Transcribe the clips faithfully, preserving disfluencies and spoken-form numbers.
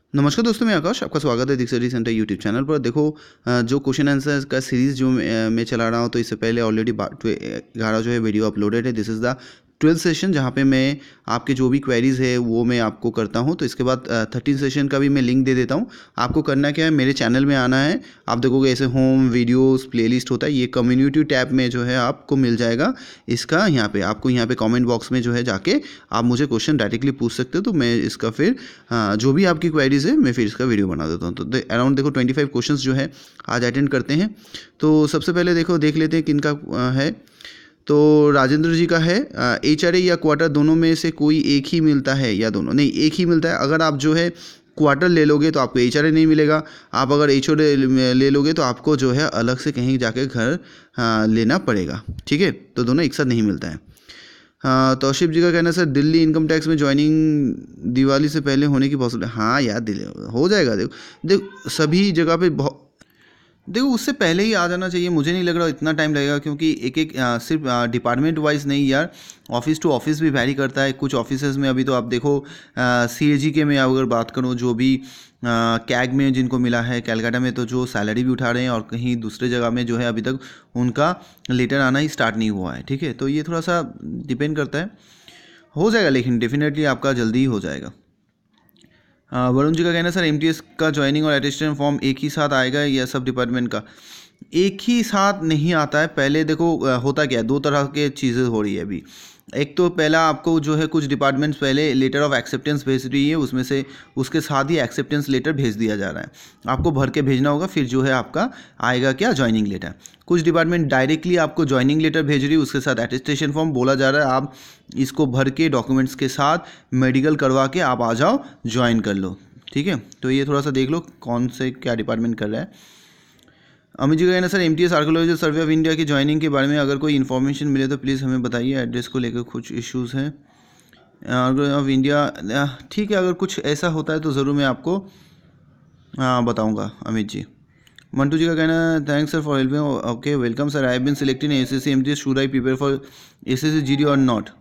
नमस्कार दोस्तों, मैं आकाश, आपका स्वागत है Diksha study center YouTube channel पर। देखो अ, जो क्वेश्चन आंसर का सीरीज़ जो मैं मैं चला रहा हूँ, तो इससे पहले ऑलरेडी ग्यारह जो है वीडियो अपलोडेड है। This is the twelfth session, जहाँ पे मैं आपके जो भी क्वेरीज़ है वो मैं आपको करता हूँ। तो इसके बाद थर्टीन सेशन का भी मैं लिंक दे देता हूँ। आपको करना क्या है, मेरे चैनल में आना है। आप देखोगे ऐसे होम वीडियोस प्लेलिस्ट होता है, ये कम्युनिटी टैब में जो है आपको मिल जाएगा। इसका यहाँ पे आपको यहाँ पे कमेंट बॉक्स में जो है जाके आप मुझे क्वेश्चन डायरेक्टली पूछ सकते हो। तो मैं इसका फिर हाँ, जो भी आपकी क्वेरीज है मैं फिर इसका वीडियो बना देता हूँ। तो अराउंड देखो ट्वेंटी फाइव क्वेश्चन जो है आज अटेंड करते हैं। तो सबसे पहले देखो देख लेते हैं किनका अ, है। तो राजेंद्र जी का है, एच आर ए या क्वार्टर दोनों में से कोई एक ही मिलता है या दोनों? नहीं, एक ही मिलता है। अगर आप जो है क्वार्टर ले लोगे तो आपको एच आर ए नहीं मिलेगा। आप अगर एच ओ ले लोगे तो आपको जो है अलग से कहीं जाके घर हाँ, लेना पड़ेगा। ठीक है, तो दोनों एक साथ नहीं मिलता है। हाँ, तौशिफ जी का कहना है सर दिल्ली इनकम टैक्स में ज्वाइनिंग दिवाली से पहले होने की पॉसिबिलिटी। हाँ यार, दिल्ली हो जाएगा। देखो देखो सभी जगह पे बहुत, देखो उससे पहले ही आ जाना चाहिए। मुझे नहीं लग रहा इतना टाइम लगेगा, क्योंकि एक एक आ, सिर्फ डिपार्टमेंट वाइज नहीं यार, ऑफिस टू ऑफिस भी वैरी करता है। कुछ ऑफिसेज में अभी तो आप देखो सी ए जी के में अगर बात करूँ, जो भी कैग में जिनको मिला है कैलकाटा में, तो जो सैलरी भी उठा रहे हैं, और कहीं दूसरे जगह में जो है अभी तक उनका लेटर आना ही स्टार्ट नहीं हुआ है। ठीक है, तो ये थोड़ा सा डिपेंड करता है। हो जाएगा, लेकिन डेफिनेटली आपका जल्दी ही हो जाएगा। वरुण जी का कहना है सर एम टी एस का ज्वाइनिंग और अटेस्टेशन फॉर्म एक ही साथ आएगा या सब डिपार्टमेंट का? एक ही साथ नहीं आता है। पहले देखो होता क्या है, दो तरह के चीज़ें हो रही है अभी। एक तो पहला आपको जो है कुछ डिपार्टमेंट्स पहले लेटर ऑफ एक्सेप्टेंस भेज रही है, उसमें से उसके साथ ही एक्सेप्टेंस लेटर भेज दिया जा रहा है। आपको भर के भेजना होगा, फिर जो है आपका आएगा क्या, ज्वाइनिंग लेटर। कुछ डिपार्टमेंट डायरेक्टली आपको ज्वाइनिंग लेटर भेज रही है, उसके साथ अटेस्टेशन फॉर्म बोला जा रहा है आप इसको भर के डॉक्यूमेंट्स के साथ मेडिकल करवा के आप आ जाओ, ज्वाइन कर लो। ठीक है, तो ये थोड़ा सा देख लो कौन से क्या डिपार्टमेंट कर रहा है। अमित जी का कहना sir M T S archaeological survey of India की ज्वाइनिंग के बारे में अगर कोई इन्फॉर्मेशन मिले तो प्लीज़ हमें बताइए। एड्रेस को लेकर कुछ इश्यूज़ हैं ऑफ इंडिया। ठीक है, अगर कुछ ऐसा होता है तो ज़रूर मैं आपको हाँ बताऊंगा। अमित जी। मंटू जी का कहना है thanks sir for helping. Okay, welcome sir. I have been selected in S S C M T S, should I prepare for S S C G D और नॉट?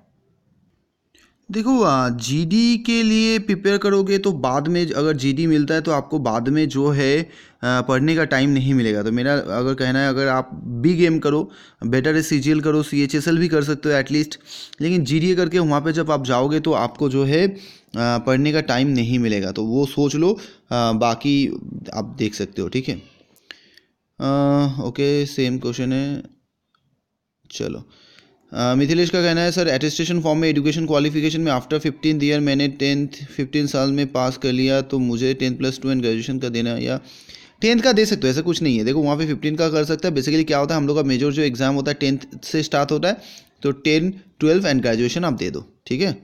देखो जी डी के लिए प्रिपेयर करोगे तो बाद में अगर G D मिलता है तो आपको बाद में जो है आ, पढ़ने का टाइम नहीं मिलेगा। तो मेरा अगर कहना है, अगर आप बिग एम करो, बेटर है सी जी एल करो, सी एच एस एल भी कर सकते हो एटलीस्ट, लेकिन जी डी ए करके वहाँ पे जब आप जाओगे तो आपको जो है आ, पढ़ने का टाइम नहीं मिलेगा। तो वो सोच लो, आ, बाकी आप देख सकते हो। ठीक है, ओके, सेम क्वेश्चन है। चलो, Uh, मिथिलेश का कहना है सर अटेस्टेशन फॉर्म में एजुकेशन क्वालिफिकेशन में आफ्टर फिफ्टीन ईयर मैंने टेंथ फिफ्टीन साल में पास कर लिया, तो मुझे tenth plus two and graduation का देना या टेंथ का दे सकते हो? ऐसा कुछ नहीं है। देखो वहाँ पे फिफ्टीन का कर सकता है। बेसिकली क्या होता है, हम लोग का मेजर जो एग्जाम होता है टेंथ से स्टार्ट होता है, तो टेन ट्वेल्व एंड ग्रेजुएशन आप दे दो। ठीक है।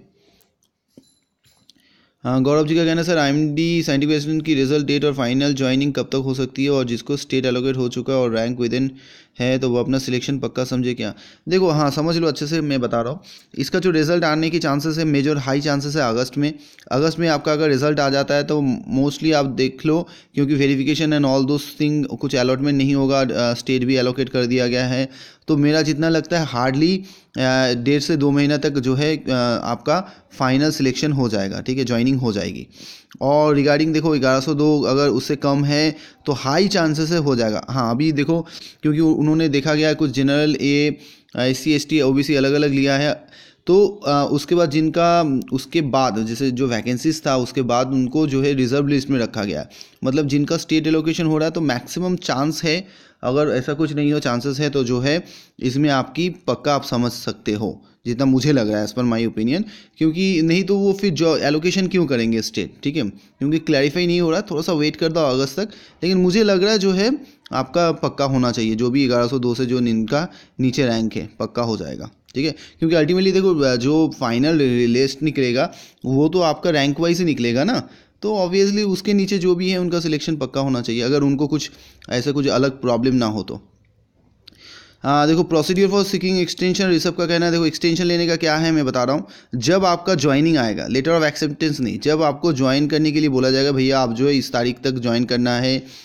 हाँ, गौरव जी का कहना है sir I M D scientific assistant की रिजल्ट डेट और फाइनल ज्वाइनिंग कब तक हो सकती है, और जिसको स्टेट एलोकेट हो चुका है और रैंक विद इन है तो वो अपना सिलेक्शन पक्का समझे क्या? देखो हाँ, समझ लो अच्छे से, मैं बता रहा हूँ। इसका जो रिजल्ट आने की चांसेस है, मेजर हाई चांसेस है अगस्त में। अगस्त में आपका अगर रिजल्ट आ जाता है तो मोस्टली आप देख लो, क्योंकि verification and all those thing, कुछ अलॉटमेंट नहीं होगा, स्टेट भी एलोकेट कर दिया गया है। तो मेरा जितना लगता है हार्डली डेढ़ से दो महीना तक जो है आपका फाइनल सिलेक्शन हो जाएगा। ठीक है, ज्वाइनिंग हो जाएगी। और रिगार्डिंग देखो ग्यारह सौ दो अगर उससे कम है तो हाई चांसेस है हो जाएगा। हाँ, अभी देखो क्योंकि उन्होंने देखा गया है कुछ general, A S C S T O B C अलग अलग लिया है, तो आ, उसके बाद जिनका उसके बाद जैसे जो वैकेंसीज था उसके बाद उनको जो है रिजर्व लिस्ट में रखा गया है। मतलब जिनका स्टेट एलोकेशन हो रहा है, तो मैक्सिमम चांस है, अगर ऐसा कुछ नहीं हो चांसेस है, तो जो है इसमें आपकी पक्का आप समझ सकते हो, जितना मुझे लग रहा है एज पर माई ओपिनियन। क्योंकि नहीं तो वो फिर जो एलोकेशन क्यों करेंगे स्टेट? ठीक है, क्योंकि क्लैरिफाई नहीं हो रहा, थोड़ा सा वेट कर दो अगस्त तक। लेकिन मुझे लग रहा है जो है आपका पक्का होना चाहिए, जो भी ग्यारह सौ दो से जो इनका नीचे रैंक है पक्का हो जाएगा। ठीक है, क्योंकि अल्टीमेटली देखो जो फाइनल लिस्ट निकलेगा वो तो आपका रैंक वाइज ही निकलेगा ना, तो ऑब्वियसली उसके नीचे जो भी है उनका सिलेक्शन पक्का होना चाहिए, अगर उनको कुछ ऐसा कुछ अलग प्रॉब्लम ना हो तो। हाँ देखो, procedure for seeking extension, Rishabh का कहना है देखो एक्सटेंशन लेने का क्या है, मैं बता रहा हूँ। जब आपका ज्वाइनिंग आएगा, लेटर ऑफ एक्सेप्टेंस नहीं, जब आपको ज्वाइन करने के लिए बोला जाएगा भैया आप जो है इस तारीख तक ज्वाइन करना है,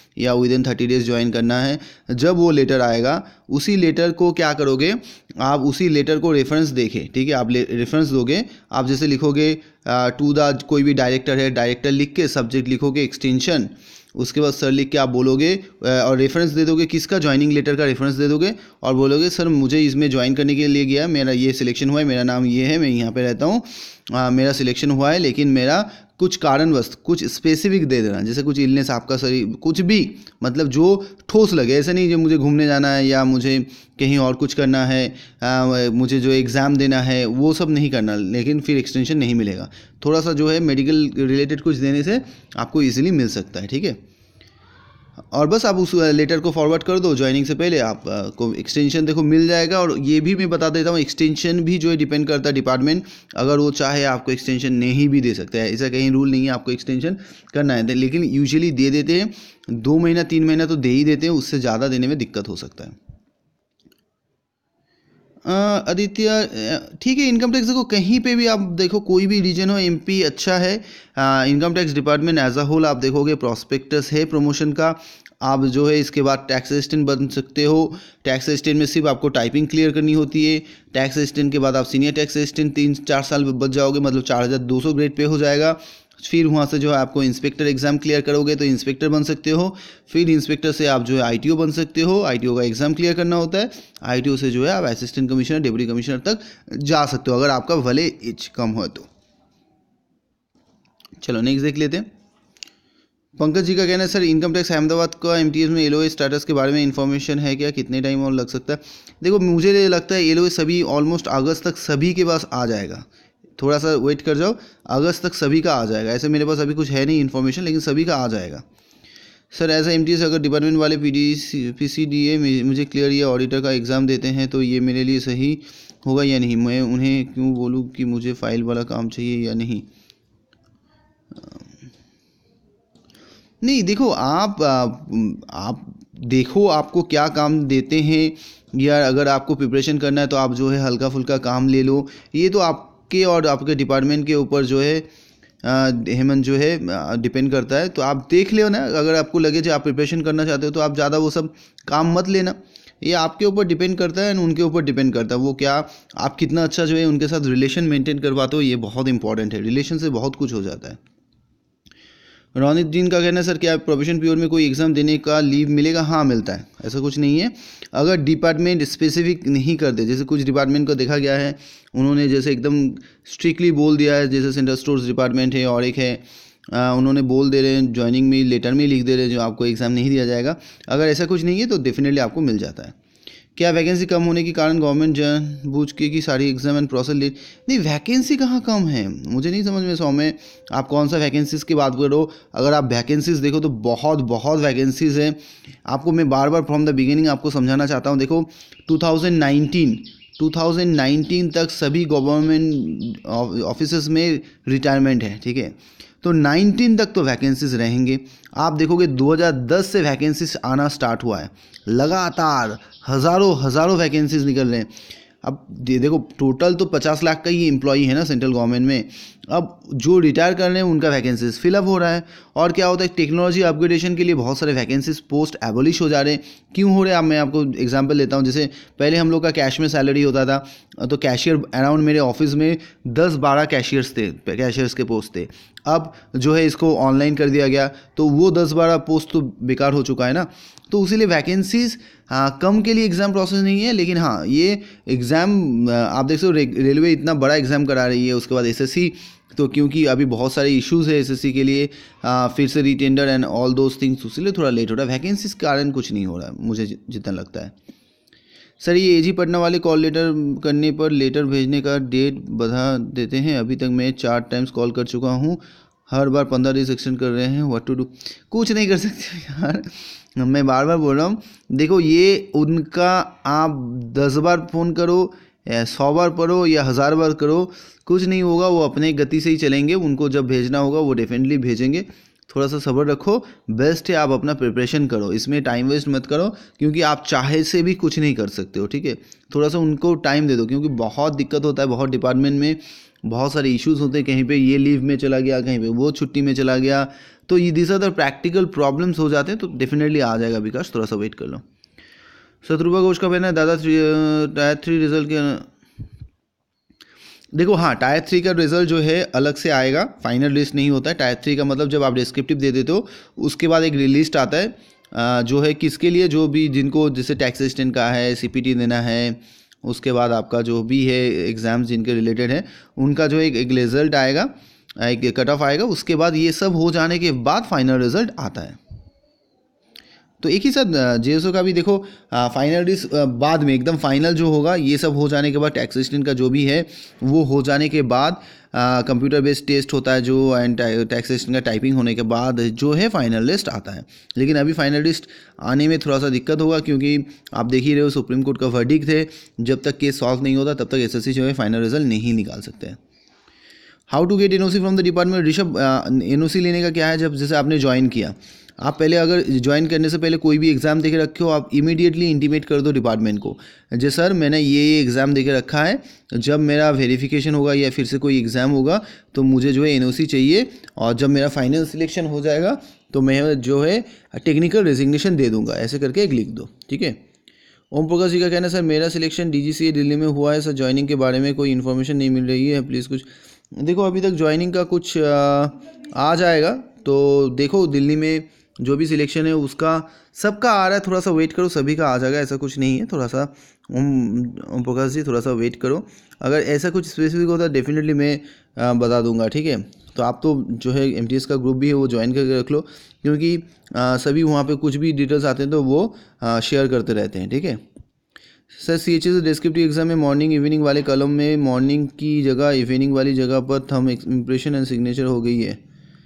या within thirty days join करना है। जब वो लेटर आएगा उसी लेटर को क्या करोगे आप, उसी लेटर को रेफरेंस देके, ठीक है, आप रेफरेंस दोगे। आप जैसे लिखोगे टू द कोई भी डायरेक्टर है, डायरेक्टर लिख के सब्जेक्ट लिखोगे एक्सटेंशन, उसके बाद सर लिख के आप बोलोगे और रेफरेंस दे दोगे, किसका, ज्वाइनिंग लेटर का रेफरेंस दे दोगे और बोलोगे सर मुझे इसमें ज्वाइन करने के लिए गया, मेरा ये सिलेक्शन हुआ है, मेरा नाम ये है, मैं यहाँ पे रहता हूँ, मेरा सिलेक्शन हुआ है, लेकिन मेरा कुछ कारणवश, कुछ स्पेसिफिक दे देना, जैसे कुछ इलनेस आपका शरीर, कुछ भी, मतलब जो ठोस लगे। ऐसा नहीं जो मुझे घूमने जाना है या मुझे कहीं और कुछ करना है, आ, मुझे जो एग्ज़ाम देना है वो सब नहीं करना, लेकिन फिर एक्सटेंशन नहीं मिलेगा। थोड़ा सा जो है मेडिकल रिलेटेड कुछ देने से आपको ईजिली मिल सकता है, ठीक है। और बस आप उस लेटर को फॉरवर्ड कर दो ज्वाइनिंग से पहले, आप को एक्सटेंशन देखो मिल जाएगा। और ये भी मैं बता देता हूँ, एक्सटेंशन भी जो है डिपेंड करता है डिपार्टमेंट, अगर वो चाहे आपको एक्सटेंशन नहीं भी दे सकता है, ऐसा कहीं रूल नहीं है आपको एक्सटेंशन करना है, लेकिन यूजुअली दे देते हैं, दो महीना तीन महीना तो दे ही देते हैं, उससे ज़्यादा देने में दिक्कत हो सकता है। आदित्य ठीक है, इनकम टैक्स देखो कहीं पे भी आप देखो, कोई भी रीजन हो, एमपी अच्छा है, income tax department as a whole आप देखोगे प्रॉस्पेक्टस है प्रमोशन का, आप जो है इसके बाद टैक्स असिस्टेंट बन सकते हो। टैक्स असिस्टेंट में सिर्फ आपको टाइपिंग क्लियर करनी होती है। टैक्स असिस्टेंट के बाद आप सीनियर टैक्स असिस्टेंट तीन चार साल बच जाओगे, मतलब चार हज़ार दो सौ ग्रेड पे हो जाएगा। फिर वहाँ से जो है आपको इंस्पेक्टर एग्ज़ाम क्लियर करोगे तो इंस्पेक्टर बन सकते हो। फिर इंस्पेक्टर से आप जो है आईटीओ बन सकते हो, आईटीओ का एग्ज़ाम क्लियर करना होता है। आईटीओ से जो है आप असिस्टेंट कमिश्नर, डिप्टी कमिश्नर तक जा सकते हो, अगर आपका भले एज कम हो तो। चलो नेक्स्ट देख लेते हैं। पंकज जी का कहना है सर इनकम टैक्स अहमदाबाद का एमटीएस में एलओए स्टेटस के बारे में इन्फॉर्मेशन है क्या, कितने टाइम और लग सकता है? देखो मुझे लगता है एलओए सभी ऑलमोस्ट अगस्त तक सभी के पास आ जाएगा, थोड़ा सा वेट कर जाओ, अगस्त तक सभी का आ जाएगा। ऐसे मेरे पास अभी कुछ है नहीं इन्फॉर्मेशन, लेकिन सभी का आ जाएगा। Sir as a M T S अगर डिपार्टमेंट वाले P D P C D A मुझे क्लियर या ऑडिटर का एग्ज़ाम देते हैं तो ये मेरे लिए सही होगा या नहीं? मैं उन्हें क्यों बोलूँ कि मुझे फ़ाइल वाला काम चाहिए या नहीं? नहीं देखो, आप आप देखो आपको क्या काम देते हैं, या अगर आपको प्रिपरेशन करना है तो आप जो है हल्का फुल्का काम ले लो। ये तो आपके और आपके डिपार्टमेंट के ऊपर जो है हेमंत जो है डिपेंड करता है। तो आप देख लो ना, अगर आपको लगे जो आप प्रिपरेशन करना चाहते हो तो आप ज़्यादा वो सब काम मत लेना। ये आपके ऊपर डिपेंड करता है, उनके ऊपर डिपेंड करता है वो क्या आप कितना अच्छा जो है उनके साथ रिलेशन मेंटेन कर पाते हो। ये बहुत इंपॉर्टेंट है, रिलेशन से बहुत कुछ हो जाता है। रोनित जीन का कहना है सर क्या प्रोफेशन प्योर में कोई एग्ज़ाम देने का लीव मिलेगा? हाँ मिलता है, ऐसा कुछ नहीं है। अगर डिपार्टमेंट स्पेसिफिक नहीं करते, जैसे कुछ डिपार्टमेंट को देखा गया है उन्होंने जैसे एकदम स्ट्रिक्टली बोल दिया है, जैसे सेंट्रल स्टोर्स डिपार्टमेंट है और एक है आ, उन्होंने बोल दे रहे हैं ज्वाइनिंग में लेटर में लिख दे रहे हैं जो आपको एग्ज़ाम नहीं दिया जाएगा। अगर ऐसा कुछ नहीं है तो डेफिनेटली आपको मिल जाता है। क्या वैकेंसी कम होने के कारण गवर्नमेंट जानबूझ के की सारी एग्जाम एंड प्रोसेस ले? नहीं, वैकेंसी कहाँ कम है, मुझे नहीं समझ में सौम्य आप कौन सा वैकेंसीज़ की बात करो। अगर आप वैकेंसीज़ देखो तो बहुत बहुत वैकेंसीज़ हैं। आपको मैं बार बार फ्रॉम द बिगिनिंग आपको समझाना चाहता हूँ। देखो टू थाउजेंड नाइनटीन तक सभी गवर्नमेंट ऑफिसेस में रिटायरमेंट है, ठीक है। तो नाइनटीन तक तो वैकेंसीज रहेंगे। आप देखोगे दो हज़ार दस से वैकेंसीज आना स्टार्ट हुआ है, लगातार हज़ारों हज़ारों वैकेंसीज निकल रहे हैं। अब देखो टोटल तो पचास लाख का ही एम्प्लॉई है ना सेंट्रल गवर्नमेंट में। अब जो रिटायर कर रहे हैं उनका वैकेंसीज फिलअप हो रहा है। और क्या होता है, टेक्नोलॉजी अपग्रेडेशन के लिए बहुत सारे वैकेंसीज पोस्ट एबॉलिश हो जा रहे हैं। क्यों हो रहे हैं? अब मैं आपको एग्जांपल देता हूं। जैसे पहले हम लोग का कैश में सैलरी होता था, तो कैशियर अराउंड मेरे ऑफिस में दस बारह कैशियर्स थे, कैशियर्स के पोस्ट थे। अब जो है इसको ऑनलाइन कर दिया गया, तो वो दस बारह पोस्ट तो बेकार हो चुका है ना। तो उसीलिए वैकेंसीज हाँ कम के लिए एग्ज़ाम प्रोसेस नहीं है, लेकिन हाँ ये एग्ज़ाम आप देख सकते हो रेलवे इतना बड़ा एग्ज़ाम करा रही है। उसके बाद एसएससी, तो क्योंकि अभी बहुत सारे इश्यूज़ है एसएससी के लिए, आ, फिर से retender and all those things, इसलिए थोड़ा लेट हो रहा है। वैकेंसीज के कारण कुछ नहीं हो रहा है मुझे जितना लगता है। सर ये एजी पटना वाले कॉल लेटर करने पर लेटर भेजने का डेट बढ़ा देते हैं। अभी तक मैं चार टाइम्स कॉल कर चुका हूँ, हर बार पंद्रह डेज एक्सटेंड कर रहे हैं। What to do? कुछ नहीं कर सकते यार, मैं बार बार बोल रहा हूँ। देखो ये उनका, आप दस बार फ़ोन करो, सौ बार पढ़ो या हज़ार बार करो, कुछ नहीं होगा। वो अपने गति से ही चलेंगे, उनको जब भेजना होगा वो डेफिनेटली भेजेंगे। थोड़ा सा सब्र रखो, बेस्ट है आप अपना प्रिपरेशन करो, इसमें टाइम वेस्ट मत करो, क्योंकि आप चाहे से भी कुछ नहीं कर सकते हो, ठीक है। थोड़ा सा उनको टाइम दे दो, क्योंकि बहुत दिक्कत होता है बहुत डिपार्टमेंट में। बहुत सारे इश्यूज होते हैं, कहीं पे ये लीव में चला गया, कहीं पे वो छुट्टी में चला गया, तो ये this are the practical problems हो जाते हैं, तो डेफिनेटली आ जाएगा विकास, थोड़ा सा वेट कर लो। शत्रुपा घोष का कहना है दादा थ्री टायर थ्री रिजल्ट के देखो, हाँ टायर थ्री का रिजल्ट जो है अलग से आएगा, फाइनल लिस्ट नहीं होता है। टायर थ्री का मतलब जब आप डिस्क्रिप्टिव दे देते हो उसके बाद एक लिस्ट आता है आ, जो है किसके लिए, जो भी जिनको जैसे टैक्स असिस्टेंट का है, सीपीटी देना है, उसके बाद आपका जो भी है एग्ज़ाम्स जिनके रिलेटेड है उनका जो एक एक रिजल्ट आएगा, एक कट ऑफ आएगा, उसके बाद ये सब हो जाने के बाद फाइनल रिजल्ट आता है। तो एक ही साथ जेएसओ का भी देखो फाइनल लिस्ट बाद में एकदम फाइनल जो होगा, ये सब हो जाने के बाद टैक्स असिस्टेंट का जो भी है वो हो जाने के बाद कंप्यूटर बेस्ड टेस्ट होता है जो, एंड टैक्स असिस्टेंट का टाइपिंग होने के बाद जो है फाइनल लिस्ट आता है। लेकिन अभी फाइनल लिस्ट आने में थोड़ा सा दिक्कत होगा, क्योंकि आप देख ही रहे हो सुप्रीम कोर्ट का वर्डिक्ट है, जब तक केस सॉल्व नहीं होता तब तक एसएससी जो है फाइनल रिजल्ट नहीं निकाल सकते हैं। How to get NOC from the department. Rishabh, NOC लेने का क्या है, जब जैसे आपने ज्वाइन किया, आप पहले अगर ज्वाइन करने से पहले कोई भी एग्ज़ाम दे के रखे हो, आप इमीडिएटली इंटीमेट कर दो डिपार्टमेंट को, जी सर मैंने ये ये एग्ज़ाम दे के रखा है, जब मेरा वेरिफिकेशन होगा या फिर से कोई एग्ज़ाम होगा तो मुझे जो है एनओसी चाहिए, और जब मेरा फाइनल सिलेक्शन हो जाएगा तो मैं जो है टेक्निकल रेजिग्नेशन दे दूंगा, ऐसे करके एक लिख दो, ठीक है। ओम प्रकाश जी का कहना है सर मेरा सिलेक्शन डीजीसीए दिल्ली में हुआ है सर, ज्वाइनिंग के बारे में कोई इन्फॉर्मेशन नहीं मिल रही है, प्लीज़ कुछ देखो। अभी तक ज्वाइनिंग का कुछ आ, आ जाएगा, तो देखो दिल्ली में जो भी सिलेक्शन है उसका सबका आ रहा है, थोड़ा सा वेट करो, सभी का आ जाएगा, ऐसा कुछ नहीं है, थोड़ा सा ओम ओम प्रकाश जी थोड़ा सा वेट करो, अगर ऐसा कुछ स्पेसिफिक होता है डेफिनेटली मैं आ, बता दूंगा, ठीक है। तो आप तो जो है एमटीएस का ग्रुप भी है वो ज्वाइन करके रख लो, क्योंकि आ, सभी वहाँ पे कुछ भी डिटेल्स आते हैं तो वो आ, शेयर करते रहते हैं, ठीक है। Sir C H S descriptive exam में मॉर्निंग इवनिंग वाले कॉलम में मॉर्निंग की जगह इवनिंग वाली जगह पर थंब इम्प्रेशन एंड सिग्नेचर हो गई है।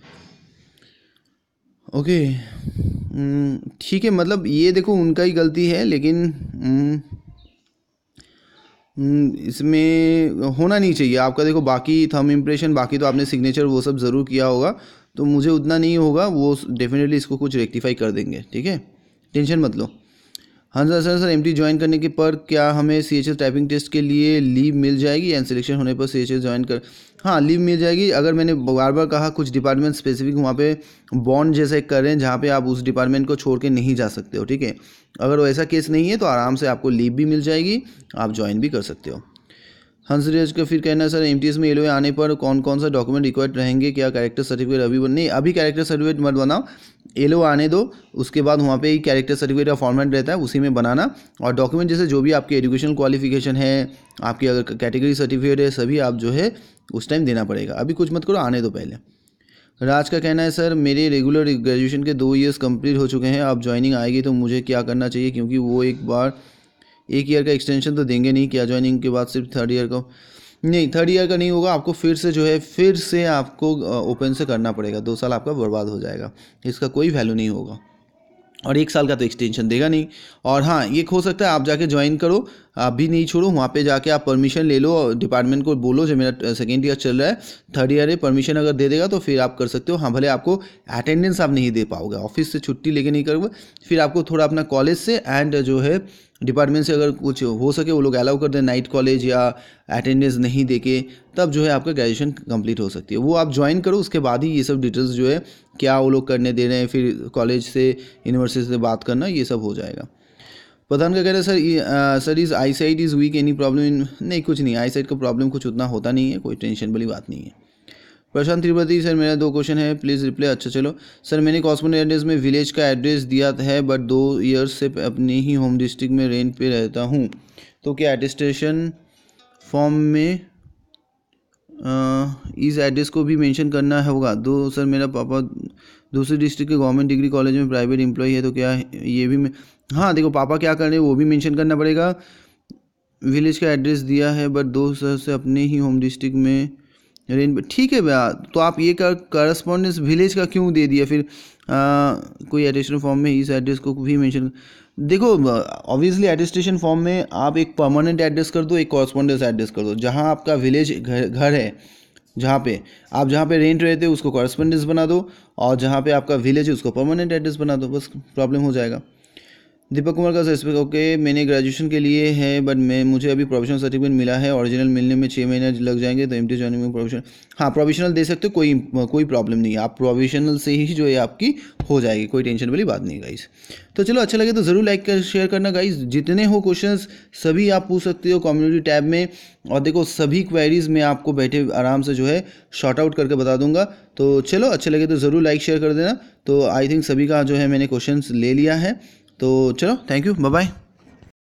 ओके ठीक है, मतलब ये देखो उनका ही गलती है, लेकिन इसमें होना नहीं चाहिए आपका। देखो बाकी थंब इम्प्रेशन, बाकी तो आपने सिग्नेचर वो सब ज़रूर किया होगा, तो मुझे उतना नहीं होगा, वो डेफिनेटली इसको कुछ रेक्टिफाई कर देंगे, ठीक है, टेंशन मत लो। हाँ sir sir sir MT join करने के पर क्या हमें सीएचएस टाइपिंग टेस्ट के लिए लीव मिल जाएगी, एंड सिलेक्शन होने पर सीएचएस ज्वाइन कर, हाँ लीव मिल जाएगी। अगर मैंने बार बार कहा कुछ डिपार्टमेंट स्पेसिफिक वहाँ पे बॉन्ड जैसे कर रहे हैं जहाँ पे आप उस डिपार्टमेंट को छोड़ के नहीं जा सकते हो, ठीक है। अगर वैसा केस नहीं है तो आराम से आपको लीव भी मिल जाएगी, आप ज्वाइन भी कर सकते हो। हंसराज का फिर कहना है सर एमटीएस में एलओए आने पर कौन कौन सा डॉक्यूमेंट रिक्वायर्ड रहेंगे, क्या कैरेक्टर सर्टिफिकेट अभी बन नहीं, अभी कैरेक्टर सर्टिफिकेट मत बनाओ, एलओ आने दो, उसके बाद वहाँ पे ही कैरेक्टर सर्टिफिकेट का फॉर्मेट रहता है उसी में बनाना, और डॉक्यूमेंट जैसे जो भी आपकी एजुकेशनल क्वालिफिकेशन है, आपकी अगर कैटेगरी सर्टिफिकेट है, सभी आप जो है उस टाइम देना पड़ेगा, अभी कुछ मत करो, आने दो पहले। राज का कहना है सर मेरे रेगुलर ग्रेजुएशन के दो ईयर्स कंप्लीट हो चुके हैं, अब ज्वाइनिंग आएगी तो मुझे क्या करना चाहिए, क्योंकि वो एक बार एक ईयर का एक्सटेंशन तो देंगे नहीं, क्या ज्वाइनिंग के बाद सिर्फ थर्ड ईयर का, नहीं थर्ड ईयर का नहीं होगा, आपको फिर से जो है फिर से आपको ओपन से करना पड़ेगा, दो साल आपका बर्बाद हो जाएगा, इसका कोई वैल्यू नहीं होगा, और एक साल का तो एक्सटेंशन देगा नहीं। और हाँ ये हो सकता है आप जाके ज्वाइन करो, आप भी नहीं छोड़ो, वहाँ पे जाके आप परमिशन ले लो, डिपार्टमेंट को बोलो जो मेरा सेकेंड ईयर चल रहा है, थर्ड ईयर है, परमिशन अगर दे देगा तो फिर आप कर सकते हो। हाँ भले आपको अटेंडेंस आप नहीं दे पाओगे, ऑफिस से छुट्टी लेके नहीं करोगे, फिर आपको थोड़ा अपना कॉलेज से एंड जो है डिपार्टमेंट से अगर कुछ हो सके वो लोग अलाउ कर दें नाइट कॉलेज या अटेंडेंस नहीं देके, तब जो है आपका ग्रेजुएशन कंप्लीट हो सकती है। वो आप ज्वाइन करो, उसके बाद ही ये सब डिटेल्स जो है क्या वो लोग करने दे रहे हैं, फिर कॉलेज से यूनिवर्सिटी से बात करना, ये सब हो जाएगा। प्रधान का कह रहे हैं sir sir is eyesight is weak, any problem in, नहीं कुछ नहीं, आई साइट का प्रॉब्लम कुछ उतना होता नहीं है, कोई टेंशन वाली बात नहीं है। प्रशांत त्रिपाठी सर मेरा दो क्वेश्चन है, प्लीज़ रिप्लाई। अच्छा चलो सर, मैंने कॉस्मोटिक एड्रेस में विलेज का एड्रेस दिया है, बट दो ईयर्स से अपने ही होम डिस्ट्रिक्ट में रेंट पे रहता हूँ, तो क्या अटेस्टेशन फॉर्म में आ, इस एड्रेस को भी मेंशन करना होगा? दो सर मेरा पापा दूसरे डिस्ट्रिक्ट के गवर्नमेंट डिग्री कॉलेज में प्राइवेट एम्प्लॉय है, तो क्या ये भी मैं, हाँ देखो पापा क्या कर रहे हैं वो भी मेंशन करना पड़ेगा। विलेज का एड्रेस दिया है बट दो सर से अपने ही होम डिस्ट्रिक्ट में रेंट, ठीक है भैया, तो आप ये कर करस्पॉन्डेंस विलेज का क्यों दे दिया फिर? आ, कोई एटेस्टेशन फॉर्म में इस एड्रेस को भी मेंशन, देखो ऑब्वियसली एटेस्टेशन फॉर्म में आप एक परमानेंट एड्रेस कर दो, एक कॉरस्पॉन्डेंस एड्रेस कर दो, जहाँ आपका विलेज घर घर है, जहाँ पे आप जहाँ पे रेंट रहते हो उसको कॉरस्पॉन्डेंस बना दो, और जहाँ पे आपका विलेज है उसको परमानेंट एड्रेस बना दो, बस प्रॉब्लम हो जाएगा। दीपक कुमार का सर ओके, मैंने ग्रेजुएशन के लिए है बट मैं मुझे अभी प्रोविजनल सर्टिफिकेट मिला है, ओरिजिनल मिलने में छः महीने लग जाएंगे, तो एमटी जॉइनिंग में प्रोविजनल, हाँ प्रोविजनल दे सकते हो, कोई कोई प्रॉब्लम नहीं है, आप प्रोविजनल से ही जो है आपकी हो जाएगी, कोई टेंशन वाली बात नहीं गाइस। तो चलो अच्छा लगे तो ज़रूर लाइक कर शेयर करना गाइस, जितने हो क्वेश्चंस सभी आप पूछ सकते हो कम्युनिटी टैब में, और देखो सभी क्वेरीज में आपको बैठे आराम से जो है शॉर्ट आउट करके बता दूंगा। तो चलो अच्छे लगे तो ज़रूर लाइक शेयर कर देना। तो आई थिंक सभी का जो है मैंने क्वेश्चंस ले लिया है। तो चलो थैंक यू, बाय बाय।